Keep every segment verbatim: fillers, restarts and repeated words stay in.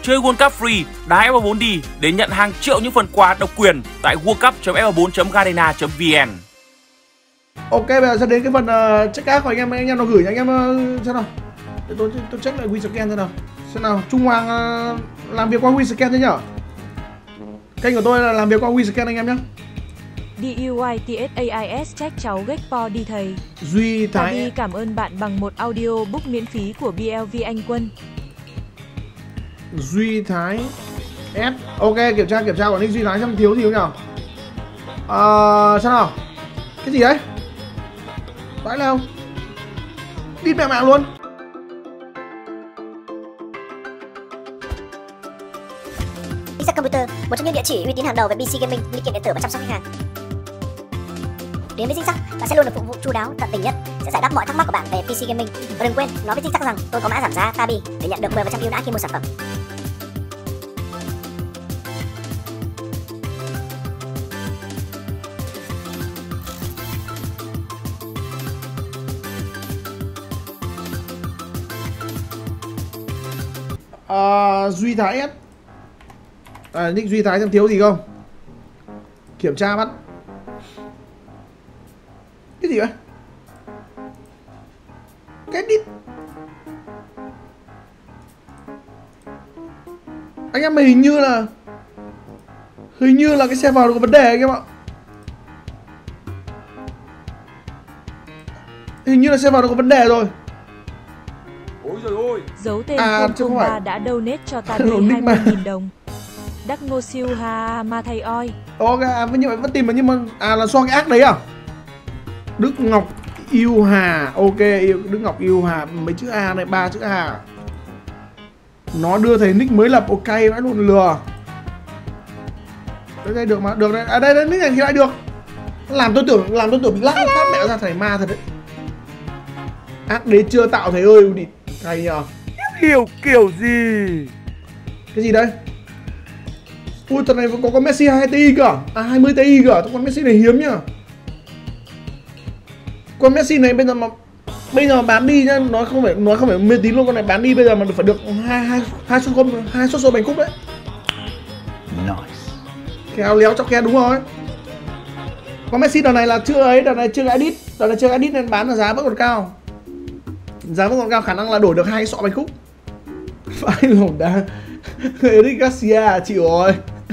chơi World Cup free, đá ép bốn đi để nhận hàng triệu những phần quà độc quyền tại worldcup chấm f bốn chấm garena chấm vn. Ok, bây giờ sẽ đến cái phần uh, check out của anh em, anh em nó gửi anh em uh, xem nào. Để tôi tôi check lại WeScan xem nào. Xem nào, Trung Hoàng uh, làm việc qua WeScan thế nhở? Kênh của tôi là làm việc qua WeScan anh em nhé. D U I T S A I S check cháu Gecpo đi thầy. Duy Thái Tabi cảm ơn bạn bằng một audio book miễn phí của B L V Anh Quân. Duy Thái S. Ok, kiểm tra kiểm tra của nick Duy Thái xem thiếu gì không nhở? Ờ, sao nào? Cái gì đấy? Vãi nào? Đi mẹ mạng luôn. Pizza Computer, một trong những địa chỉ uy tín hàng đầu về pê xê gaming, linh kiện điện tử và chăm sóc khách hàng. Đến với Dinh Sắc, bạn sẽ luôn được phục vụ chu đáo, tận tình nhất, sẽ giải đáp mọi thắc mắc của bạn về pê xê gaming. Và đừng quên nói với Dinh Sắc rằng tôi có mã giảm giá Tabi để nhận được mười phần trăm ưu đãi khi mua sản phẩm. À, Duy Thái S. À, nick Duy Thái xem thiếu gì không? Kiểm tra bắt. Cái gì vậy? Cái đít. Anh em hình như là Hình như là cái server có vấn đề anh em ạ. Hình như là server có vấn đề rồi. Ôi giời ơi. Dấu tên À, không không ba đã donate cho Tabi hai mươi nghìn đồng. Đắc ngô siêu ha ma thay oi. Ok, à, nhưng mà vẫn tìm mà nhưng mà à là so cái ác đấy à? Đức Ngọc Yêu Hà, ok, Đức Ngọc Yêu Hà, mấy chữ A này, ba chữ A. Nó đưa thầy nick mới lập, ok, vãi luôn lừa. Đây, đây được mà, được đấy, à đây, đây nick này thì lại được. Làm tôi tưởng, làm tôi tưởng bị lát, phát mẹ ra thầy ma thật đấy. Ác đế chưa tạo thầy ơi, đi, thầy nhờ. Kiểu kiểu gì? Cái gì đây? Ui, tận này có con Messi hai mươi Ti cơ. À, hai mươi Ti cơ, con Messi này hiếm nhá. Con Messi này bây giờ mà bây giờ bán đi nhá, nói không phải nói không phải mê tín luôn, con này bán đi bây giờ mà phải được hai hai hai suất gôn hai suất số bánh cúp đấy. Nice. Khéo léo cho khe đúng rồi. Con Messi đợt này là chưa ấy, đợt này chưa edit, đợt này chưa edit nên bán là giá vẫn còn cao. Giá vẫn còn cao, khả năng là đổi được hai sọ bánh cúp. Phải lổn đá. Eric Garcia chịu rồi.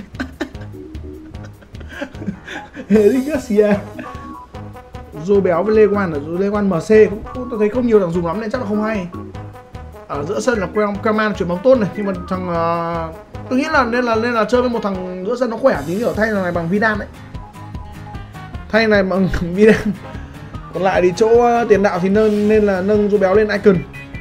Eric Garcia. Dô béo với Lê Quan ở Lê Quan em xê cũng tôi thấy không nhiều thằng dùng lắm nên chắc là không hay. Ở giữa sân là Kraman chuyển bóng tốt này, nhưng mà thằng uh, tôi nghĩ là nên là nên là chơi với một thằng giữa sân nó khỏe tí, ở thay này bằng Vidal đấy. Thay này bằng Vidal. Còn lại thì chỗ uh, tiền đạo thì nên nên là nâng Dô béo lên Icon.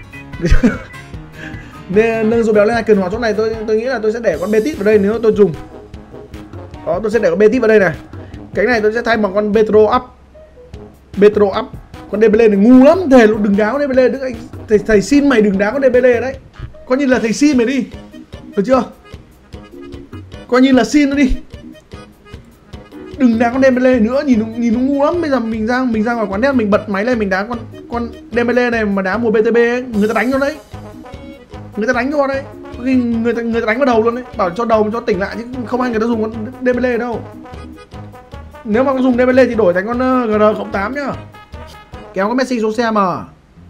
Nên nâng Dô béo lên Icon, hoặc chỗ này tôi tôi nghĩ là tôi sẽ để con Betis vào đây nếu tôi dùng. Đó, tôi sẽ để con Betis vào đây này. Cái này tôi sẽ thay bằng con Petro up. Petro up. Con Dembele này ngu lắm, thề luôn, đừng đá con Dembele, đừng anh thầy, thầy xin mày đừng đá con Dembele đấy. Coi như là thầy xin mày đi. Được chưa? Coi như là xin nó đi. Đừng đá con Dembele nữa, nhìn nó, nhìn nó ngu lắm. Bây giờ mình ra mình ra ngoài quán net mình bật máy lên mình đá con con Dembele này mà đá mùa bê tê bê ấy, người ta đánh cho đấy. Người ta đánh cho đấy. Người ta người ta đánh vào đầu luôn đấy, bảo cho đầu cho tỉnh lại chứ không ai người ta dùng con Dembele đâu. Nếu mà dùng Dembele thì đổi thành con G R không tám nhá. Kéo con Messi xuống xe mà.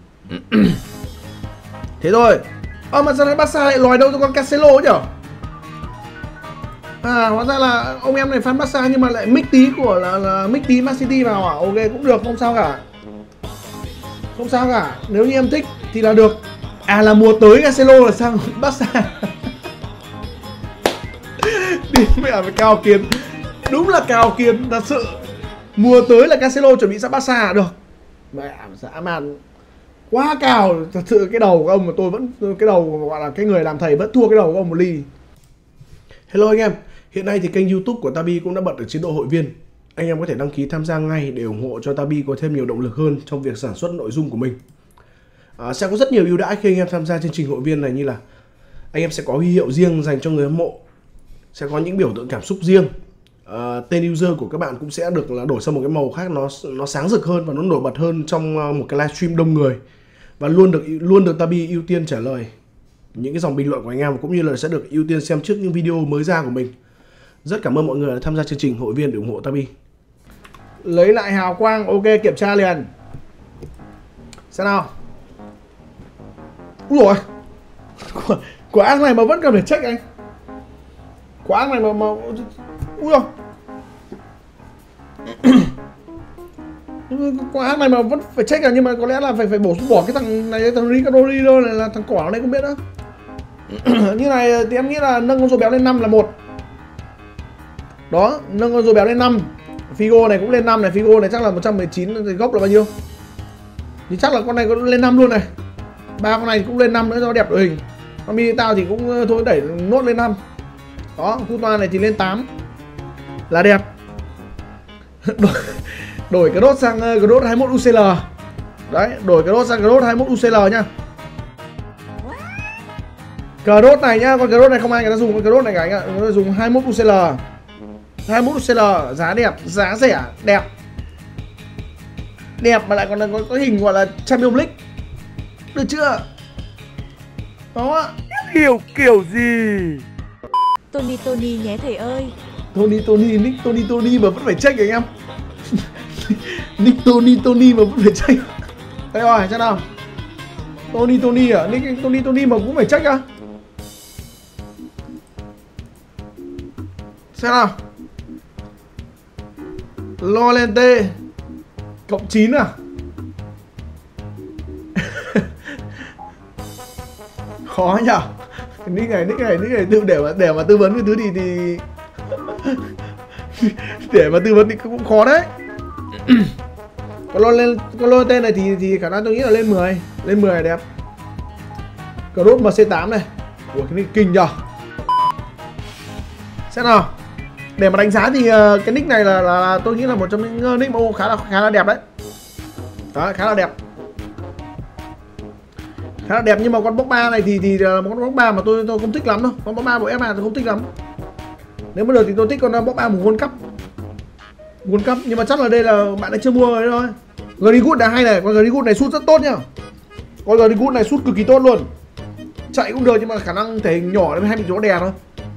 Thế thôi. Ơ mà sao lại Barca lại lòi đâu cho con Cancelo nhở? À, hóa ra là ông em này fan Barca nhưng mà lại mix tí của là, là mix tí Man City vào à? Ok, cũng được, không sao cả. Không sao cả, nếu như em thích thì là được. À, là mùa tới Cancelo là sang Barca. Đi mẹ với Cao Kiến. Đúng là Cao Kiến thật sự. Mùa tới là Cancelo chuẩn bị sang Barca được. Mẹ dã man. Quá cao. Thật sự cái đầu của ông mà tôi vẫn, cái đầu gọi là cái người làm thầy vẫn thua cái đầu của ông một ly. Hello anh em. Hiện nay thì kênh YouTube của Tabi cũng đã bật ở chế độ hội viên. Anh em có thể đăng ký tham gia ngay để ủng hộ cho Tabi có thêm nhiều động lực hơn trong việc sản xuất nội dung của mình. À, sẽ có rất nhiều ưu đãi khi anh em tham gia chương trình hội viên này, như là anh em sẽ có huy hiệu riêng dành cho người hâm mộ, sẽ có những biểu tượng cảm xúc riêng. À, tên user của các bạn cũng sẽ được là đổi sang một cái màu khác, nó nó sáng rực hơn và nó nổi bật hơn trong một cái livestream đông người, và luôn được luôn được Tabi ưu tiên trả lời. những cái dòng bình luận của anh em, cũng như là sẽ được ưu tiên xem trước những video mới ra của mình. Rất cảm ơn mọi người đã tham gia chương trình hội viên để ủng hộ Tabi. Lấy lại hào quang, ok, kiểm tra liền. Xem nào. Úi dồi, quả ác này mà vẫn cần phải check anh. Quả ác này mà mà úi dồi. Quả ác này mà vẫn phải check à, nhưng mà có lẽ là phải phải bổ sung bỏ cái thằng này, thằng Ricardo Riddler này là thằng cỏ này không biết nữa. Như này thì em nghĩ là nâng con rùa béo lên năm là một. Đó, nâng con rùa béo lên năm. Figo này cũng lên năm này, Figo này chắc là một trăm mười chín thì gốc là bao nhiêu? Thì chắc là con này cũng lên năm luôn này. Ba con này cũng lên năm nữa cho đẹp đội hình. Con mini tao thì cũng thôi đẩy nốt lên năm. Đó, khu toa này thì lên tám. Là đẹp. đổi, đổi cái đốt sang cái đốt hai mươi mốt u xê lờ. Đấy, đổi cái đốt sang cái đốt hai mươi mốt u xê lờ nhá. Cờ đốt này nhá, con cờ đốt này không ai người ta dùng con cờ đốt này cả anh ạ, người ta dùng hai mươi mốt u xê lờ. hai mươi mốt u xê lờ giá đẹp, giá rẻ, đẹp. Đẹp mà lại còn là có, có hình gọi là Champions League. Được chưa? Đó. Kiểu kiểu gì? Tony Tony nhé thầy ơi. Tony Tony, nick Tony Tony mà vẫn phải check anh em. Nick Tony Tony mà vẫn phải check. Đây rồi, xem nào. Tony Tony à, nick Tony Tony mà cũng phải check à. Xem nào. Lorente cộng chín à. Khó nhở. Nick này, nick này, nick này tự để mà để mà tư vấn cái thứ gì thì để mà tư vấn thì cũng khó đấy. Con lon lên con lon tên này thì thì khả năng tôi nghĩ là lên mười, lên mười là đẹp. Cờ đốt em xê tám này. Ủa cái nick kinh nhở. Xem nào. Để mà đánh giá thì uh, cái nick này là, là, là tôi nghĩ là một trong những nick mẫu khá là khá là đẹp đấy. Đó, khá là đẹp. Khá là đẹp, nhưng mà con bốc ba này thì thì là một con bốc ba mà tôi tôi không thích lắm đâu. Con bốc ba của em à tôi không thích lắm. Nếu mà được thì tôi thích con bốc ba một World Cup. World Cup, nhưng mà chắc là đây là bạn ấy chưa mua rồi thôi. Greenwood là hay này, con Greenwood này sút rất tốt nhá. Con Greenwood này sút cực kỳ tốt luôn. Chạy cũng được nhưng mà khả năng thể hình nhỏ nên hay bị chỗ đè thôi.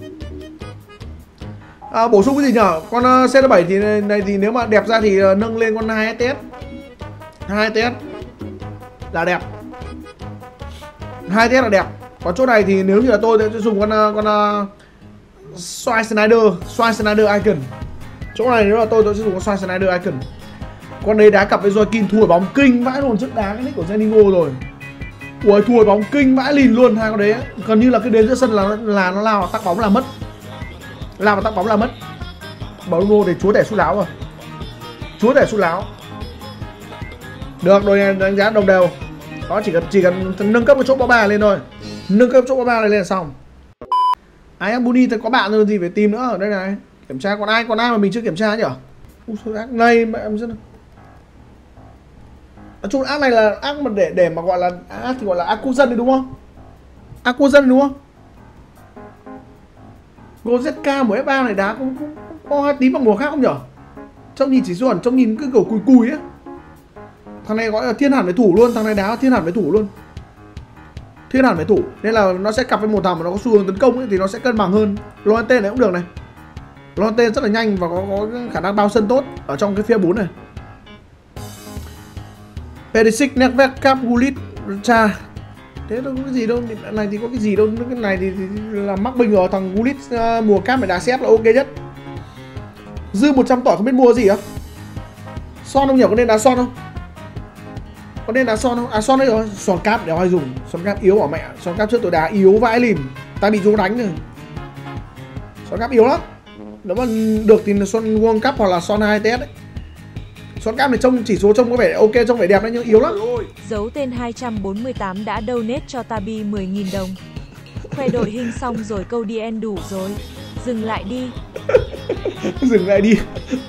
À, bổ sung cái gì nhở? Con uh, xê bảy thì này, này thì nếu mà đẹp ra thì uh, nâng lên con hai ét ét. hai ét ét là đẹp. hai ét ét là đẹp. Còn chỗ này thì nếu như là tôi sẽ dùng con uh, con uh, Swai Snyder, Swai Snyder Icon. Chỗ này nếu là tôi tôi sẽ dùng con Swai Snyder Icon. Con đấy đá cặp với Joaquin thua bóng kinh vãi luôn, trước đá cái nick của Zeningo rồi. Ui, thua bóng kinh vãi lìn luôn hai con đấy. Gần như là cái đến giữa sân là là nó lao vào tắc bóng là mất. Lao vào tắc bóng là mất. Bruno thì chúa tể sút láo rồi. Chúa tể sút láo. Được, đội này đánh giá đồng đều. Đó, chỉ cần chỉ cần nâng cấp cái chỗ bóng ba lên thôi. Nâng cấp chỗ bóng ba này lên là xong. Ai em Buni thì có bạn rồi gì phải tìm nữa ở đây này. Kiểm tra còn ai còn ai mà mình chưa kiểm tra nhỉ? Ui sao ác này mà em rất nói chung ác này là ác mà để để mà gọi là ác thì gọi là ác quốc dân đấy đúng không? Ác quốc dân đúng không? Gô dét ca của ép ba này đá cũng, cũng, cũng có hai tí bằng mùa khác không nhở? Trông nhìn chỉ chuẩn, trông nhìn cứ kiểu cùi cùi ấy. Thằng này gọi là thiên hẳn với thủ luôn, thằng này đá thiên hẳn với thủ luôn. Thiên hẳn với thủ, nên là nó sẽ cặp với một thằng mà nó có xu hướng tấn công ấy, thì nó sẽ cân bằng hơn. Lon tên này cũng được này. Lon tên rất là nhanh và có, có khả năng bao sân tốt ở trong cái phía bốn này. Perisic, Nedved, Cap, Gullit, Cha. Thế đâu có cái gì đâu, này thì có cái gì đâu, cái này thì, thì là mắc bình rồi, thằng Gullit uh, mùa Cap này đá xê ép là ok nhất. Dư một trăm tỏi không biết mua gì á. Son không nhỉ, có nên đá Son không? Có nên đá Son không? À Son đây rồi, Son Cap để ai dùng, Son Cap yếu hả mẹ, Son Cap trước tôi đá yếu vãi lìn, ta bị chúng đánh rồi. Son Cap yếu lắm. Nếu mà được thì Son World Cup hoặc là Son hai ét đấy. Son Cap này trông chỉ số trông có vẻ ok, trông vẻ đẹp đấy nhưng yếu lắm. Dấu tên hai trăm bốn mươi tám đã donate cho Tabi mười nghìn đồng. Khoe đội hình xong rồi câu đi en đủ rồi. Dừng lại đi. Dừng lại đi.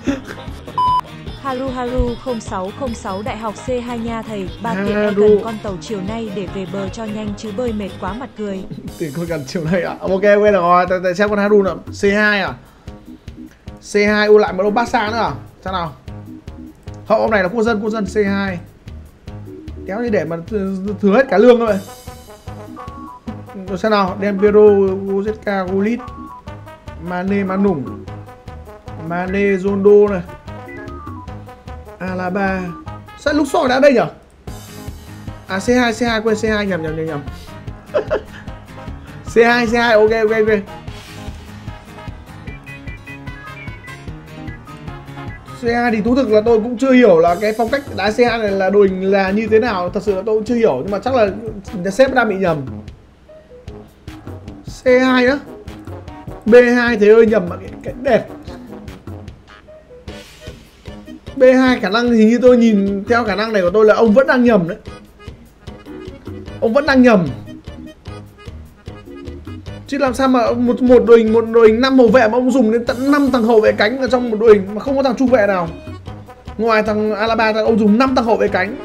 Haru Haru không sáu không sáu Đại học xê hai nha thầy. Ba kiện e cần con tàu chiều nay để về bờ cho nhanh chứ bơi mệt quá mặt cười. Tiền con cần chiều nay à? Ok ok được rồi, tại xem con Haru nữa. xê hai à? xê hai u lại một ông Barca nữa à? Sao nào? Hậu ông này là quốc dân, quốc dân xê hai. Kéo đi để mà thừa hết cả lương thôi. Tôi xem nào, Del Piero, Goretzka, Gullit, Mane, Manung, Mane, Rondo này, Alaba. Sao lúc soi đã ở đây nhỉ? À xê hai, xê hai, quên xê hai nhầm nhầm nhầm nhầm. xê hai, xê hai, ok ok ok. xê hai thì thú thực là tôi cũng chưa hiểu là cái phong cách đá xê hai này là đội hình là như thế nào, thật sự là tôi cũng chưa hiểu, nhưng mà chắc là sếp đang bị nhầm. xê hai đó, bê hai thế ơi nhầm, cái, cái đẹp. bê hai khả năng hình như tôi nhìn theo khả năng này của tôi là ông vẫn đang nhầm đấy. Ông vẫn đang nhầm. Chứ làm sao mà một một đội hình một đội hình năm hậu vệ mà ông dùng đến tận năm thằng hậu vệ cánh ở trong một đội hình mà không có thằng trung vệ nào. Ngoài thằng Alaba thằng ông dùng năm thằng hậu vệ cánh.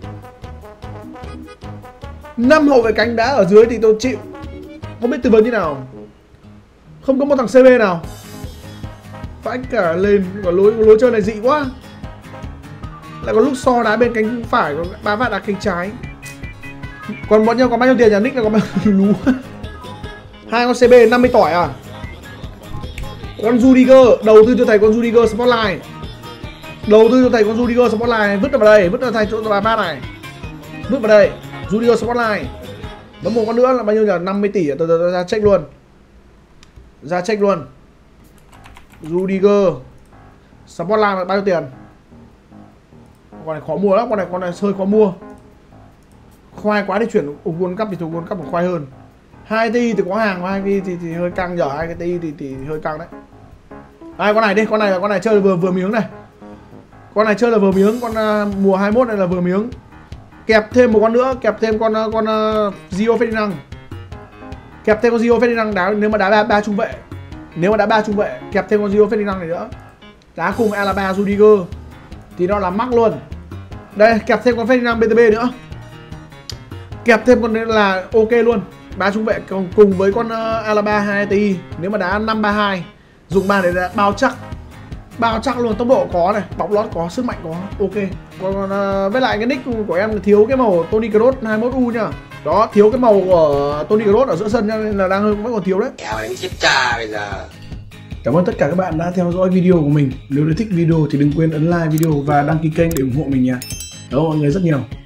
năm hậu vệ cánh đá ở dưới thì tôi chịu. Không biết tư vấn như nào. Không có một thằng xê bê nào. Vãi cả lên, còn lối lối chơi này dị quá. Lại có lúc so đá bên cánh phải, còn bá vạt đá cánh trái. Còn bọn nhau có bao nhiêu tiền nhà Nick là có bao nhiêu lú. Hai con xê bê năm mươi tỏi à. Con Rudiger, đầu tư cho thầy con Rudiger Spotlight. Đầu tư cho thầy con Rudiger Spotlight này, vứt vào đây, vứt vào thầy chỗ bà bát này. Vứt vào đây, Rudiger Spotlight. Bấm một con nữa là bao nhiêu nhỉ? năm mươi tỷ, tôi, tôi, tôi ra check luôn. Ra check luôn. Rudiger Spotlight là bao nhiêu tiền? Con này khó mua lắm, con này con này hơi khó mua. Khoai quá thì chuyển ủng World Cup thì thủ World Cup còn khoai hơn. hai ti thì có hàng, hai ti thì, thì hơi căng, giờ hai cái ti thì, thì hơi căng đấy. Đây con này đi, con này là con này chơi là vừa vừa miếng này. Con này chơi là vừa miếng, con uh, mùa hai mốt này là vừa miếng. Kẹp thêm một con nữa, kẹp thêm con uh, con uh, Gio Ferdinand. Kẹp thêm con Gio Ferdinand đá nếu mà đá ba, ba trung vệ. Nếu mà đá ba trung vệ, kẹp thêm con Gio Ferdinand này nữa. Đá cùng Alaba, Rudiger thì nó là mắc luôn. Đây, kẹp thêm con Ferdinand bê tê bê nữa. Kẹp thêm con này là ok luôn. Ba trung vệ cùng, cùng với con uh, Alaba hai ti. Nếu mà đá năm ba hai, dùng ba để bao chắc. Bao chắc luôn, tốc độ có này, bóng lót có, sức mạnh có, ok. Còn uh, với lại cái nick của em là thiếu cái màu Toni Kroos hai mốt U nhá. Đó, thiếu cái màu của Toni Kroos ở giữa sân nên là đang vẫn còn thiếu đấy. Cảm ơn tất cả các bạn đã theo dõi video của mình. Nếu thấy thích video thì đừng quên ấn like video và đăng ký kênh để ủng hộ mình nha. Cảm ơn mọi người rất nhiều.